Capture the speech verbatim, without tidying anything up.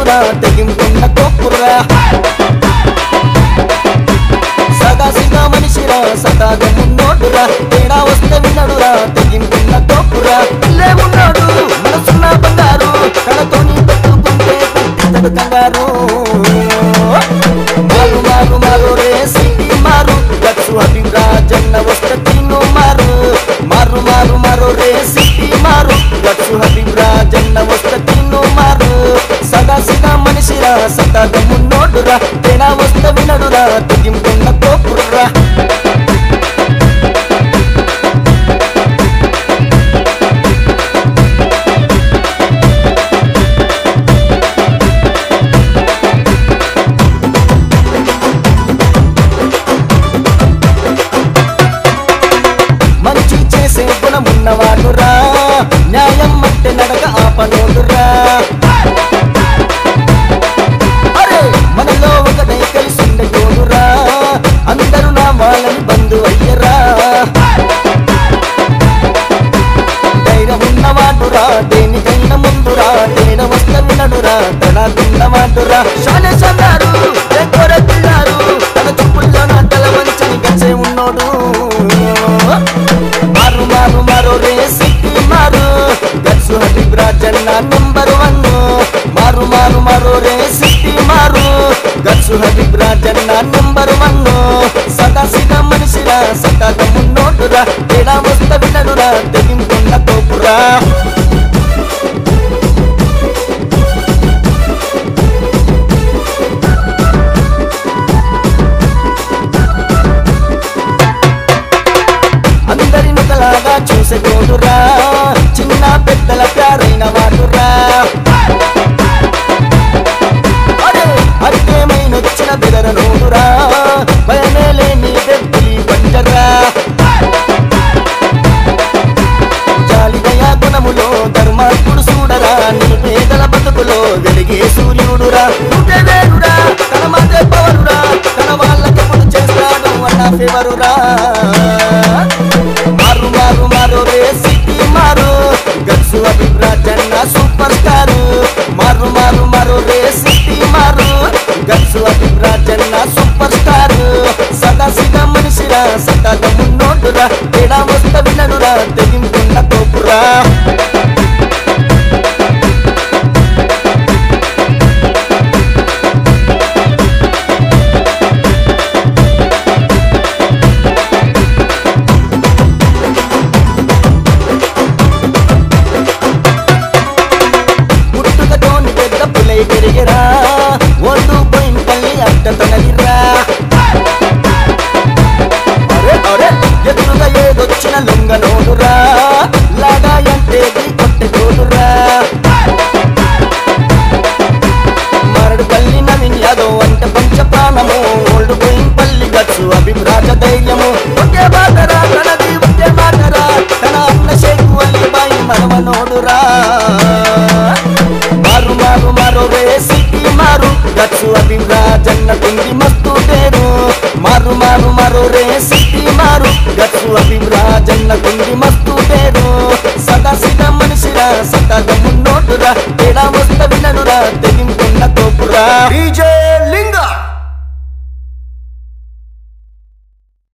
వినడురా తెగింపున్న కోపురా సదా సిగా మనిషిరా సతాగా మున్నోడురా తేడా వస్తే వినడురా తెగింపున్న కోపురా లేవున్నాడు మనసున్న బంగారు కళతోని పెట్టుకుంటే పుట్టితడు కంగారు మారు మారు మారు రే సిటీ మారు గచ్చు అభిరాజన్న వస్తే తిను మారు మారు మారు మారు రే సిటీ మారు గచ్చు అభిరాజన్న వస్తే తిను మారు సదా సిగా మనిషిరా సతాగా మున్నోడురా తేడా వస్తే వినడురా తెగింపున్న కోపురా మంచి చేసే గుణమున్నవాడురా న్యాయం అంటే నడక ఆపనోడురా అరే మనలో ఒకటై కలిసిండే తోడురా అందరూ నా వాళ్ళని బంధు అయ్యరా ధైర్యం ఉన్నవాడురా దేనికైనా ముందురా తేడ వస్తే వినడురా తడాకున్నవాడురా షానే సన్నారు పిల్లారు తన చూపుల్లో నా తల వంచని గచ్చే ఉన్నోడు మారు మారు మారు రే సిటీ మారు గచ్చు అభిరాజన్న నెంబర్ వన్ మారు మారు మారు రే సిటీ మారు గచ్చు అభిరాజన్న నెంబర్ వన్ సదా సిగా మనిషిరా సతాగా మున్నోడురా తేడా వస్తే వినడురా తెగింపున్న కోపురా అందరిని ఒకలాగా చూసే తోడురా చిన్న పెద్దల ప్యారైన వాడురా అరే అర్థమైనొచ్చిన బెదరనోడురా భయమే లేని దెబ్బలి పంజరా జాలిదయా గుణములో ధర్మాత్ముడు చూడరా నీ పేదల బతుకులో వెలిగే సూర్యుడురా నువ్వే వేరురా తన మాటే పవరురా తన వాళ్ళకెప్పుడు చేస్తాడు అన్న ఫేవరురా మారు మారు మారు రే సిటీ మారు గచ్చు అభిరాజన్న సూపర్ స్టార్ మారు మారు మారు రే సిటీ మారు గచ్చు అభిరాజన్న సూపర్ స్టార్ సదా సిగా మనిషిరా సతాగా మున్నోడురా తేడా వస్తే వినడురా తెగింపున్న కోపురా పెరిగిరా ఒడ్డు పోయిన పల్లి అట్ట తొలగిరా అరే అరే ఎదురుగా ఏదొచ్చిన లొంగనోడురా లాగా ఎంటేది కొట్టె తోడురా మరడు పల్లి నవీన్ యాదవ్ అంటే పంచ ప్రాణము ఓల్డ్ పోయిన పల్లి గచ్చు అభిరాజ ధైర్యము ఒకే మాటరా తనది ఒకే మాటరా తన అన్న షేకు అల్లి బాయి మనవనోడురా మారు మారు మారు రే సిటీ మారు గచ్చు అభిరాజన్న కుంది మస్తు పేరు మారు మారు మారు రే సిటీ మారు గచ్చు అభిరాజన్న కుంది మస్తు పేరు సదా సిగా మనిషిరా సతాగా మున్నోడురా తేడా వస్తే వినడురా తెగింపున్న కోపురా.